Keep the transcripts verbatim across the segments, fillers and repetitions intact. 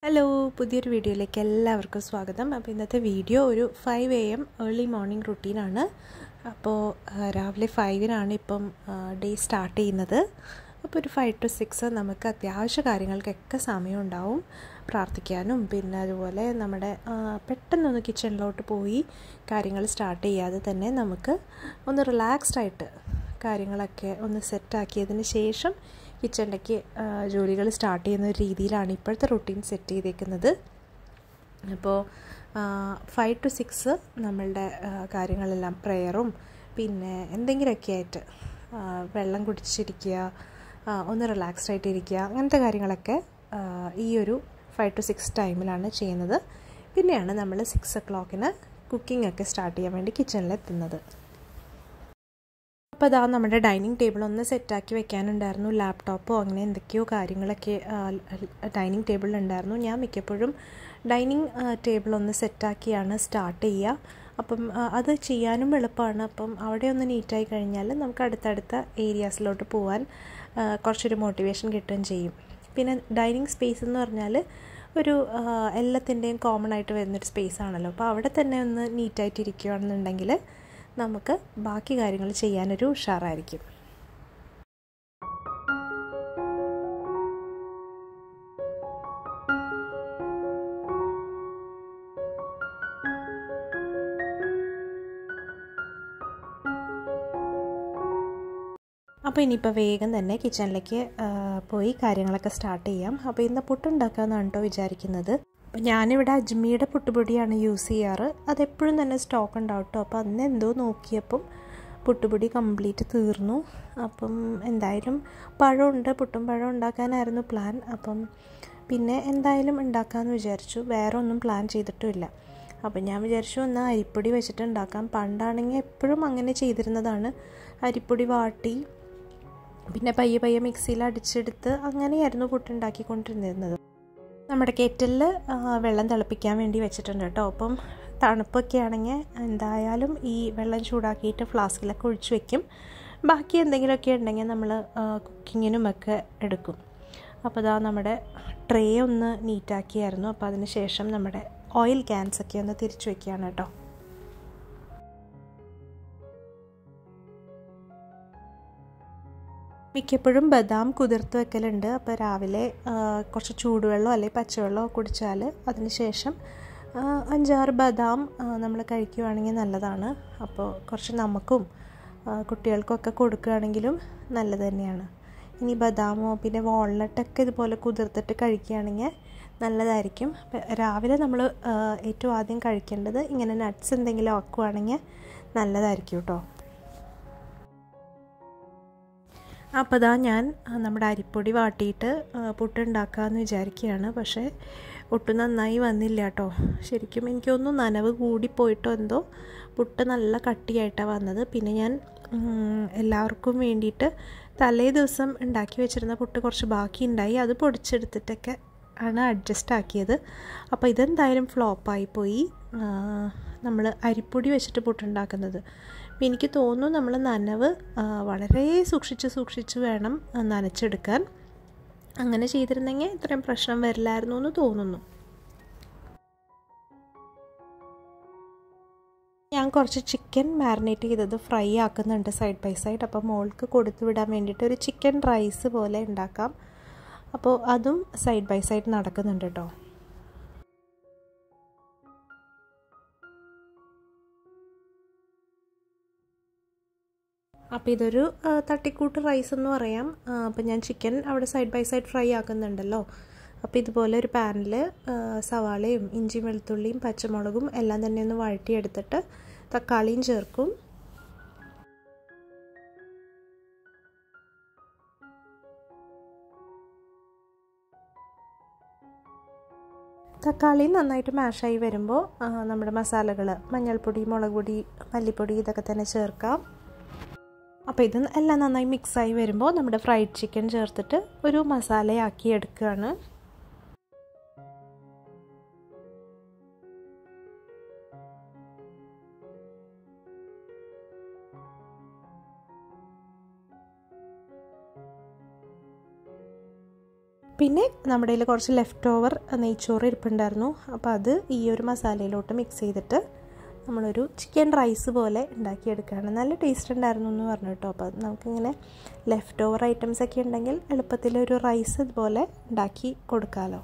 Hello പുതിയൊരു വീഡിയോയിലേക്ക് എല്ലാവർക്കും സ്വാഗതം. അപ്പോൾ ഇന്നത്തെ വീഡിയോ ഒരു five A M early morning റുട്ടീനാണ്. അപ്പോൾ രാവിലെ ഫൈവിനാണ് ഇപ്പം ഡേ സ്റ്റാർട്ട് ചെയ്യുന്നത്. അപ്പോൾ ഒരു ഫൈവ് ടു സിക്സ് നമുക്ക് അത്യാവശ്യ കാര്യങ്ങൾക്കൊക്കെ സമയം ഉണ്ടാവും, പ്രാർത്ഥിക്കാനും പിന്നെ അതുപോലെ നമ്മുടെ പെട്ടെന്നൊന്ന് കിച്ചണിലോട്ട് പോയി കാര്യങ്ങൾ സ്റ്റാർട്ട് ചെയ്യാതെ തന്നെ നമുക്ക് ഒന്ന് റിലാക്സ്ഡ് ആയിട്ട് കാര്യങ്ങളൊക്കെ ഒന്ന് സെറ്റാക്കിയതിന് ശേഷം കിച്ചണിലേക്ക് ജോലികൾ സ്റ്റാർട്ട് ചെയ്യുന്ന ഒരു രീതിയിലാണ് ഇപ്പോഴത്തെ റുട്ടീൻ സെറ്റ് ചെയ്തേക്കുന്നത്. അപ്പോൾ ഫൈവ് ടു സിക്സ് നമ്മളുടെ കാര്യങ്ങളെല്ലാം പ്രെയറും പിന്നെ എന്തെങ്കിലുമൊക്കെ ആയിട്ട് വെള്ളം കുടിച്ചിരിക്കുക, ഒന്ന് റിലാക്സ്ഡ് ആയിട്ടിരിക്കുക, അങ്ങനത്തെ കാര്യങ്ങളൊക്കെ ഈ ഒരു ഫൈവ് ടു സിക്സ് ടൈമിലാണ് ചെയ്യുന്നത്. പിന്നെയാണ് നമ്മൾ സിക്സ് ഒ ക്ലോക്കിന് കുക്കിംഗ് ഒക്കെ സ്റ്റാർട്ട് ചെയ്യാൻ വേണ്ടി കിച്ചണിലെത്തുന്നത്. അപ്പോൾ അതാ നമ്മുടെ ഡൈനിങ് ടേബിൾ ഒന്ന് സെറ്റാക്കി വെക്കാനുണ്ടായിരുന്നു. ലാപ്ടോപ്പോ അങ്ങനെ എന്തൊക്കെയോ കാര്യങ്ങളൊക്കെ ഡൈനിങ് ടേബിളിലുണ്ടായിരുന്നു. ഞാൻ മിക്കപ്പോഴും ഡൈനിങ് ടേബിൾ ഒന്ന് സെറ്റാക്കിയാണ് സ്റ്റാർട്ട് ചെയ്യുക. അപ്പം അത് ചെയ്യാനും എളുപ്പമാണ്. അപ്പം അവിടെ ഒന്ന് നീറ്റായി കഴിഞ്ഞാൽ നമുക്ക് അടുത്തടുത്ത ഏരിയാസിലോട്ട് പോകാൻ കുറച്ചൊരു മോട്ടിവേഷൻ കിട്ടുകയും ചെയ്യും. പിന്നെ ഡൈനിങ് സ്പേസ് എന്ന് പറഞ്ഞാൽ ഒരു എല്ലാത്തിൻ്റെയും കോമൺ ആയിട്ട് വരുന്നൊരു സ്പേസ് ആണല്ലോ. അപ്പോൾ അവിടെ തന്നെ ഒന്ന് നീറ്റായിട്ടിരിക്കുകയാണെന്നുണ്ടെങ്കിൽ നമുക്ക് ബാക്കി കാര്യങ്ങൾ ചെയ്യാനൊരു ഉഷാറായിരിക്കും. അപ്പോൾ ഇനിയിപ്പോൾ വേഗം തന്നെ കിച്ചണിലേക്ക് പോയി കാര്യങ്ങളൊക്കെ സ്റ്റാർട്ട് ചെയ്യാം. അപ്പോൾ ഇന്ന് പുട്ടുണ്ടാക്കാമെന്നാണ് കേട്ടോ വിചാരിക്കുന്നത്. അപ്പോൾ ഞാനിവിടെ അജ്മിയുടെ പുട്ടുപൊടിയാണ് യൂസ് ചെയ്യാറ്. അതെപ്പോഴും തന്നെ സ്റ്റോക്ക് ഉണ്ടാവും കേട്ടോ. അപ്പോൾ അന്ന് എന്തോ നോക്കിയപ്പം പുട്ടുപൊടി കംപ്ലീറ്റ് തീർന്നു. അപ്പം എന്തായാലും പഴമുണ്ട്, പുട്ടും പഴം ഉണ്ടാക്കാനായിരുന്നു പ്ലാൻ. അപ്പം പിന്നെ എന്തായാലും ഉണ്ടാക്കാമെന്ന് വിചാരിച്ചു. വേറെ ഒന്നും പ്ലാൻ ചെയ്തിട്ടുമില്ല. അപ്പം ഞാൻ വിചാരിച്ചു എന്നാൽ അരിപ്പൊടി വെച്ചിട്ട് ഉണ്ടാക്കാം. പണ്ടാണെങ്കിൽ എപ്പോഴും അങ്ങനെ ചെയ്തിരുന്നതാണ്. അരിപ്പൊടി വാട്ടി പിന്നെ പയ്യെ പയ്യെ മിക്സിയിൽ അടിച്ചെടുത്ത് അങ്ങനെയായിരുന്നു പുട്ടുണ്ടാക്കിക്കൊണ്ടിരുന്നിരുന്നത്. നമ്മുടെ കെറ്റിലിൽ വെള്ളം തിളപ്പിക്കാൻ വേണ്ടി വെച്ചിട്ടുണ്ട് കേട്ടോ. അപ്പം തണുപ്പൊക്കെ ആണെങ്കിൽ എന്തായാലും ഈ വെള്ളം ചൂടാക്കിയിട്ട് ഫ്ലാസ്കിലൊക്കെ ഒഴിച്ച് വെക്കും. ബാക്കി എന്തെങ്കിലുമൊക്കെ ഉണ്ടെങ്കിൽ നമ്മൾ കുക്കിങ്ങിനുമൊക്കെ എടുക്കും. അപ്പോൾ ഇതാ നമ്മുടെ ട്രേ ഒന്ന് നീറ്റാക്കിയായിരുന്നു. അപ്പോൾ അതിന് ശേഷം നമ്മുടെ ഓയിൽ ക്യാൻസൊക്കെ ഒന്ന് തിരിച്ചു വയ്ക്കുകയാണ് കേട്ടോ. മിക്കപ്പോഴും ബദാം കുതിർത്ത് വെക്കലുണ്ട്. അപ്പോൾ രാവിലെ കുറച്ച് ചൂടുവെള്ളം അല്ലെങ്കിൽ പച്ചവെള്ളം കുടിച്ചാൽ അതിന് ശേഷം അഞ്ചാറ് ബദാം നമ്മൾ കഴിക്കുകയാണെങ്കിൽ നല്ലതാണ്. അപ്പോൾ കുറച്ച് നമുക്കും കുട്ടികൾക്കൊക്കെ കൊടുക്കുകയാണെങ്കിലും നല്ലത് തന്നെയാണ്. ഇനി ബദാമോ പിന്നെ വാൾനട്ടൊക്കെ ഇതുപോലെ കുതിർത്തിട്ട് കഴിക്കുകയാണെങ്കിൽ നല്ലതായിരിക്കും. രാവിലെ നമ്മൾ ഏറ്റവും ആദ്യം കഴിക്കേണ്ടത് ഇങ്ങനെ നട്ട്സ് എന്തെങ്കിലും ആക്കുകയാണെങ്കിൽ നല്ലതായിരിക്കും കേട്ടോ. അപ്പോൾ ഇതാ ഞാൻ നമ്മുടെ അരിപ്പൊടി വാട്ടിയിട്ട് പുട്ടുണ്ടാക്കാമെന്ന് വിചാരിക്കുകയാണ്. പക്ഷേ ഒട്ടും നന്നായി വന്നില്ല കേട്ടോ. ശരിക്കും എനിക്കൊന്നും നനവ് കൂടിപ്പോയിട്ടോ എന്തോ പുട്ട് നല്ല കട്ടിയായിട്ടാണ് വന്നത്. പിന്നെ ഞാൻ എല്ലാവർക്കും വേണ്ടിയിട്ട് തലേ ദിവസം ഉണ്ടാക്കി വെച്ചിരുന്ന പുട്ട് കുറച്ച് ബാക്കി ഉണ്ടായി. അത് പൊടിച്ചെടുത്തിട്ടൊക്കെ ആണ് അഡ്ജസ്റ്റ് ആക്കിയത്. അപ്പോൾ ഇതെന്തായാലും ഫ്ലോപ്പായിപ്പോയി നമ്മൾ അരിപ്പൊടി വെച്ചിട്ട് പുട്ടുണ്ടാക്കുന്നത്. അപ്പോൾ എനിക്ക് തോന്നുന്നു നമ്മൾ നനവ് വളരെ സൂക്ഷിച്ച് സൂക്ഷിച്ച് വേണം നനച്ചെടുക്കാൻ. അങ്ങനെ ചെയ്തിരുന്നെങ്കിൽ ഇത്രയും പ്രശ്നം വരില്ലായിരുന്നു എന്ന് തോന്നുന്നു. ഞാൻ കുറച്ച് ചിക്കൻ മാരിനേറ്റ് ചെയ്തത് ഫ്രൈ ആക്കുന്നുണ്ട് സൈഡ് ബൈ സൈഡ്. അപ്പോൾ മോൾക്ക് കൊടുത്തു വിടാൻ വേണ്ടിയിട്ട് ഒരു ചിക്കൻ റൈസ് പോലെ ഉണ്ടാക്കാം. അപ്പോൾ അതും സൈഡ് ബൈ സൈഡ് നടക്കുന്നുണ്ട് കേട്ടോ. അപ്പോൾ ഇതൊരു തട്ടിക്കൂട്ട് റൈസ് എന്ന് പറയാം. അപ്പോൾ ഞാൻ ചിക്കൻ അവിടെ സൈഡ് ബൈ സൈഡ് ഫ്രൈ ആക്കുന്നുണ്ടല്ലോ. അപ്പോൾ ഇതുപോലെ ഒരു പാനിൽ സവാളയും ഇഞ്ചിയും വെളുത്തുള്ളിയും പച്ചമുളകും എല്ലാം തന്നെ ഒന്ന് വഴറ്റിയെടുത്തിട്ട് തക്കാളിയും ചേർക്കും. തക്കാളി നന്നായിട്ട് മാഷായി വരുമ്പോൾ നമ്മുടെ മസാലകൾ മഞ്ഞൾപ്പൊടി, മുളക് പൊടി, മല്ലിപ്പൊടി ഇതൊക്കെ തന്നെ ചേർക്കാം. അപ്പോൾ ഇത് എല്ലാം നന്നായി മിക്സായി വരുമ്പോൾ നമ്മുടെ ഫ്രൈഡ് ചിക്കൻ ചേർത്തിട്ട് ഒരു മസാലയാക്കി എടുക്കുകയാണ്. പിന്നെ നമ്മുടെ കയ്യിൽ കുറച്ച് ലെഫ്റ്റ് ഓവർ നെയ്ച്ചോറ് ഇരിപ്പുണ്ടായിരുന്നു. അപ്പോൾ അത് ഈ ഒരു മസാലയിലോട്ട് മിക്സ് ചെയ്തിട്ട് നമ്മളൊരു ചിക്കൻ റൈസ് പോലെ ഉണ്ടാക്കിയെടുക്കുകയാണ്. നല്ല ടേസ്റ്റ് ഉണ്ടായിരുന്നു എന്ന് പറഞ്ഞു കേട്ടോ. അപ്പോൾ നമുക്കിങ്ങനെ ലെഫ്റ്റ് ഓവർ ഐറ്റംസ് ഒക്കെ ഉണ്ടെങ്കിൽ എളുപ്പത്തിൽ ഒരു റൈസ് ഇതുപോലെ ഉണ്ടാക്കി കൊടുക്കാമല്ലോ.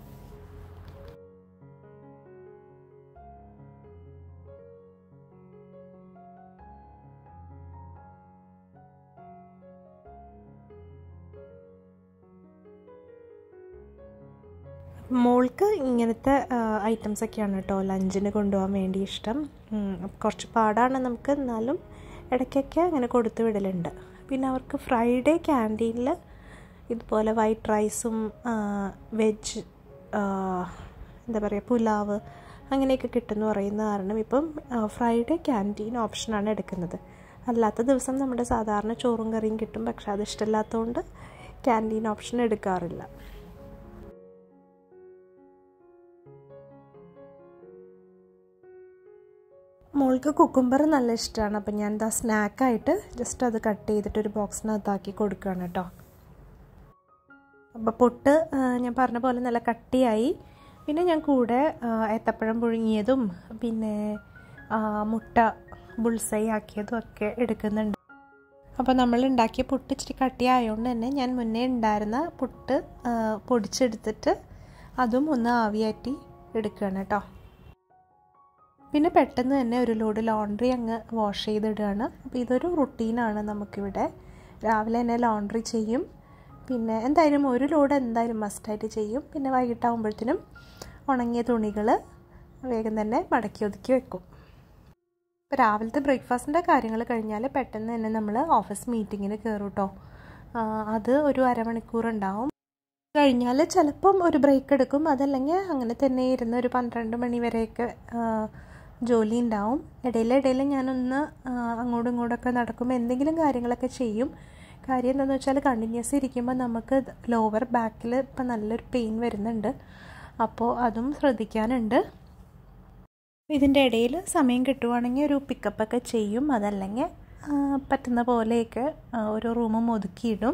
മോൾക്ക് ഇങ്ങനത്തെ ഐറ്റംസൊക്കെയാണ് കേട്ടോ ലഞ്ചിന് കൊണ്ടുപോകാൻ വേണ്ടി ഇഷ്ടം. കുറച്ച് പാടാണ് നമുക്ക്, എന്നാലും ഇടയ്ക്കൊക്കെ അങ്ങനെ കൊടുത്തു വിടലുണ്ട്. പിന്നെ അവർക്ക് ഫ്രൈഡേ ക്യാൻറ്റീനിൽ ഇതുപോലെ വൈറ്റ് റൈസും വെജ് എന്താ പറയുക പുലാവ് അങ്ങനെയൊക്കെ കിട്ടുമെന്ന് പറയുന്ന കാരണം ഇപ്പം ഫ്രൈഡേ ക്യാൻറ്റീൻ ഓപ്ഷനാണ് എടുക്കുന്നത്. അല്ലാത്ത ദിവസം നമ്മുടെ സാധാരണ ചോറും കറിയും കിട്ടും. പക്ഷെ അത് ഇഷ്ടമില്ലാത്തതുകൊണ്ട് ക്യാൻറ്റീൻ ഓപ്ഷൻ എടുക്കാറില്ല. മോൾക്ക് കുക്കുംബർ നല്ല ഇഷ്ടമാണ്. അപ്പം ഞാൻ എന്താ സ്നാക്കായിട്ട് ജസ്റ്റ് അത് കട്ട് ചെയ്തിട്ട് ഒരു ബോക്സിനകത്താക്കി കൊടുക്കുകയാണ് കേട്ടോ. അപ്പോൾ പൊട്ട് ഞാൻ പറഞ്ഞ പോലെ നല്ല കട്ടിയായി. പിന്നെ ഞാൻ കൂടെ ഏത്തപ്പഴം പുഴുങ്ങിയതും പിന്നെ മുട്ട ബുൾസൈ ആക്കിയതും ഒക്കെ എടുക്കുന്നുണ്ട്. അപ്പോൾ നമ്മൾ ഉണ്ടാക്കിയ പുട്ട് ഇച്ചിരി കട്ടിയായതുകൊണ്ട് തന്നെ ഞാൻ മുന്നേ ഉണ്ടായിരുന്ന പുട്ട് പൊടിച്ചെടുത്തിട്ട് അതും ഒന്ന് ആവിയാറ്റി എടുക്കുകയാണ് കേട്ടോ. പിന്നെ പെട്ടെന്ന് തന്നെ ഒരു ലോഡ് ലോണ്ട്രി അങ്ങ് വാഷ് ചെയ്തിടുകയാണ്. അപ്പോൾ ഇതൊരു റുട്ടീനാണ് നമുക്കിവിടെ. രാവിലെ തന്നെ ലോണ്ട്രി ചെയ്യും. പിന്നെ എന്തായാലും ഒരു ലോഡ് എന്തായാലും മസ്റ്റായിട്ട് ചെയ്യും. പിന്നെ വൈകിട്ടാകുമ്പോഴത്തേനും ഉണങ്ങിയ തുണികൾ വേഗം തന്നെ മടക്കി ഒതുക്കി വെക്കും. ഇപ്പോൾ രാവിലത്തെ ബ്രേക്ക്ഫാസ്റ്റിൻ്റെ കാര്യങ്ങൾ കഴിഞ്ഞാൽ പെട്ടെന്ന് തന്നെ നമ്മൾ ഓഫീസ് മീറ്റിങ്ങിന് കയറും കേട്ടോ. അത് ഒരു അരമണിക്കൂർ ഉണ്ടാവും. കഴിഞ്ഞാൽ ചിലപ്പം ഒരു ബ്രേക്ക് എടുക്കും. അതല്ലെങ്കിൽ അങ്ങനെ തന്നെ ഇരുന്ന് ഒരു പന്ത്രണ്ട് മണി വരെയൊക്കെ ജോലി ഉണ്ടാവും. ഇടയിലിടയിൽ ഞാനൊന്ന് അങ്ങോട്ടും ഇങ്ങോട്ടൊക്കെ നടക്കുമ്പോൾ എന്തെങ്കിലും കാര്യങ്ങളൊക്കെ ചെയ്യും. കാര്യം എന്താണെന്ന് വെച്ചാൽ കണ്ടിന്യൂസ് ഇരിക്കുമ്പോൾ നമുക്ക് ലോവർ ബാക്കിൽ ഇപ്പം നല്ലൊരു പെയിൻ വരുന്നുണ്ട്. അപ്പോൾ അതും ശ്രദ്ധിക്കാനുണ്ട്. ഇതിൻ്റെ ഇടയിൽ സമയം കിട്ടുവാണെങ്കിൽ ഒരു പിക്കപ്പൊക്കെ ചെയ്യും. അതല്ലെങ്കിൽ പറ്റുന്ന പോലെയൊക്കെ ഓരോ റൂമും ഒതുക്കിയിടും.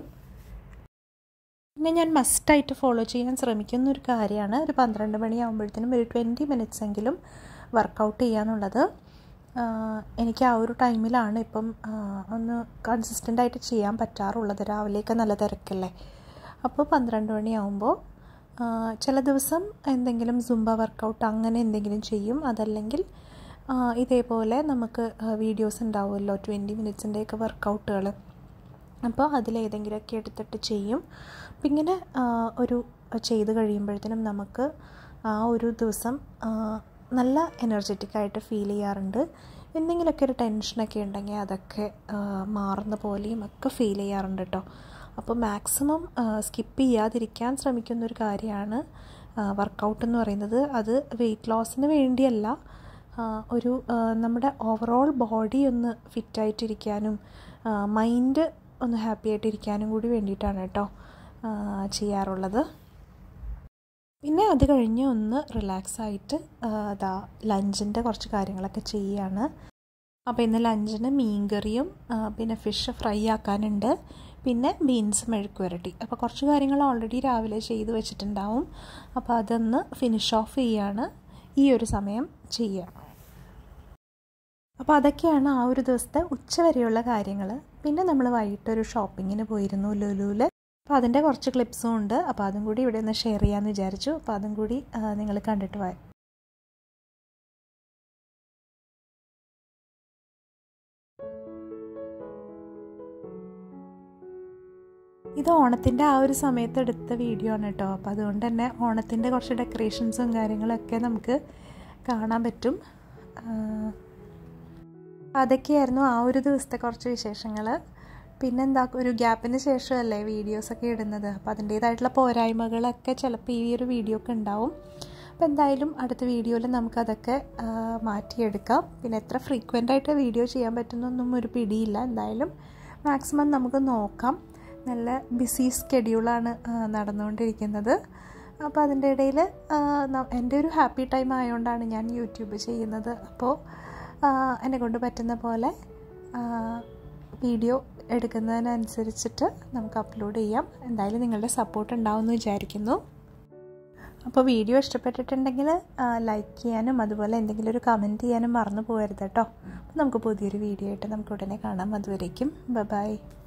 പിന്നെ ഞാൻ മസ്റ്റായിട്ട് ഫോളോ ചെയ്യാൻ ശ്രമിക്കുന്ന ഒരു കാര്യമാണ് ഒരു പന്ത്രണ്ട് മണിയാകുമ്പോഴത്തേനും ഒരു ട്വൻറ്റി മിനിറ്റ്സ് എങ്കിലും വർക്കൗട്ട് ചെയ്യാന്നുള്ളത്. എനിക്ക് ആ ഒരു ടൈമിലാണ് ഇപ്പം ഒന്ന് കൺസിസ്റ്റൻ്റായിട്ട് ചെയ്യാൻ പറ്റാറുള്ളത്. രാവിലെയൊക്കെ നല്ല തിരക്കല്ലേ. അപ്പോൾ പന്ത്രണ്ട് മണിയാകുമ്പോൾ ചില ദിവസം എന്തെങ്കിലും സുംബ വർക്കൗട്ട് അങ്ങനെ എന്തെങ്കിലും ചെയ്യും. അതല്ലെങ്കിൽ ഇതേപോലെ നമുക്ക് വീഡിയോസ് ഉണ്ടാവുമല്ലോ ട്വൻറ്റി മിനിറ്റ്സിൻ്റെയൊക്കെ വർക്കൗട്ടുകൾ. അപ്പോൾ അതിലേതെങ്കിലുമൊക്കെ എടുത്തിട്ട് ചെയ്യും. അപ്പം ഇങ്ങനെ ഒരു ചെയ്ത് കഴിയുമ്പോഴത്തേനും നമുക്ക് ആ ഒരു ദിവസം നല്ല എനർജറ്റിക്കായിട്ട് ഫീൽ ചെയ്യാറുണ്ട്. എന്തെങ്കിലുമൊക്കെ ഒരു ടെൻഷനൊക്കെ ഉണ്ടെങ്കിൽ അതൊക്കെ മാറുന്ന പോലെയും ഒക്കെ ഫീൽ ചെയ്യാറുണ്ട് കേട്ടോ. അപ്പോൾ മാക്സിമം സ്കിപ്പ് ചെയ്യാതിരിക്കാൻ ശ്രമിക്കുന്നൊരു കാര്യമാണ് വർക്കൗട്ട് എന്ന് പറയുന്നത്. അത് വെയിറ്റ് ലോസിന് വേണ്ടിയല്ല, ഒരു നമ്മുടെ ഓവറോൾ ബോഡി ഒന്ന് ഫിറ്റായിട്ടിരിക്കാനും മൈൻഡ് ഒന്ന് ഹാപ്പി ആയിട്ടിരിക്കാനും കൂടി വേണ്ടിയിട്ടാണ് കേട്ടോ ചെയ്യാറുള്ളത്. പിന്നെ അത് കഴിഞ്ഞ് ഒന്ന് റിലാക്സായിട്ട് അതാ ലഞ്ചിൻ്റെ കുറച്ച് കാര്യങ്ങളൊക്കെ ചെയ്യുകയാണ്. അപ്പോൾ ഇന്ന് ലഞ്ചിന് മീൻകറിയും പിന്നെ ഫിഷ് ഫ്രൈ ആക്കാനുണ്ട്. പിന്നെ ബീൻസ് മെഴുക്ക് പുരട്ടി. അപ്പോൾ കുറച്ച് കാര്യങ്ങൾ ഓൾറെഡി രാവിലെ ചെയ്ത് വെച്ചിട്ടുണ്ടാവും. അപ്പോൾ അതൊന്ന് ഫിനിഷ് ഓഫ് ചെയ്യാണ് ഈ ഒരു സമയം ചെയ്യുക. അപ്പോൾ അതൊക്കെയാണ് ആ ഒരു ദിവസത്തെ ഉച്ചവരെയുള്ള കാര്യങ്ങൾ. പിന്നെ നമ്മൾ വൈകിട്ടൊരു ഷോപ്പിങ്ങിന് പോയിരുന്നു ലുലുവിൽ. അപ്പോൾ അതിൻ്റെ കുറച്ച് ക്ലിപ്സും ഉണ്ട്. അപ്പോൾ അതും കൂടി ഇവിടെ ഒന്ന് ഷെയർ ചെയ്യാമെന്ന് വിചാരിച്ചു. അപ്പോൾ അതും കൂടി നിങ്ങൾ കണ്ടിട്ട് പോയി. ഇത് ഓണത്തിൻ്റെ ആ ഒരു സമയത്ത് എടുത്ത വീഡിയോ ആണ് കേട്ടോ. അപ്പോൾ അതുകൊണ്ട് തന്നെ ഓണത്തിൻ്റെ കുറച്ച് ഡെക്കറേഷൻസും കാര്യങ്ങളൊക്കെ നമുക്ക് കാണാൻ പറ്റും. അതൊക്കെയായിരുന്നു ആ ഒരു ദിവസത്തെ കുറച്ച് വിശേഷങ്ങൾ. പിന്നെന്താ ഒരു ഗ്യാപ്പിന് ശേഷമല്ലേ വീഡിയോസൊക്കെ ഇടുന്നത്. അപ്പോൾ അതിൻ്റേതായിട്ടുള്ള പോരായ്മകളൊക്കെ ചിലപ്പോൾ ഈ ഒരു വീഡിയോ ഒക്കെ ഉണ്ടാവും. അപ്പോൾ എന്തായാലും അടുത്ത വീഡിയോയിൽ നമുക്കതൊക്കെ മാറ്റിയെടുക്കാം. പിന്നെ എത്ര ഫ്രീക്വൻ്റായിട്ട് വീഡിയോ ചെയ്യാൻ പറ്റുന്നൊന്നും ഒരു പിടിയില്ല. എന്തായാലും മാക്സിമം നമുക്ക് നോക്കാം. നല്ല ബിസി സ്കെഡ്യൂളാണ് നടന്നുകൊണ്ടിരിക്കുന്നത്. അപ്പോൾ അതിൻ്റെ ഇടയിൽ എൻ്റെ ഒരു ഹാപ്പി ടൈം ആയതുകൊണ്ടാണ് ഞാൻ യൂട്യൂബ് ചെയ്യുന്നത്. അപ്പോൾ എന്നെക്കൊണ്ട് പറ്റുന്ന പോലെ വീഡിയോ എടുക്കുന്നതിനനുസരിച്ചിട്ട് നമുക്ക് അപ്ലോഡ് ചെയ്യാം. എന്തായാലും നിങ്ങളുടെ സപ്പോർട്ട് ഉണ്ടാവുമെന്ന് വിചാരിക്കുന്നു. അപ്പോൾ വീഡിയോ ഇഷ്ടപ്പെട്ടിട്ടുണ്ടെങ്കിൽ ലൈക്ക് ചെയ്യാനും അതുപോലെ എന്തെങ്കിലും ഒരു കമൻറ്റ് ചെയ്യാനും മറന്നു പോകരുത് കേട്ടോ. അപ്പോൾ നമുക്ക് പുതിയൊരു വീഡിയോ ആയിട്ട് നമുക്ക് ഉടനെ കാണാം. അതുവരേക്കും ബൈ ബൈ.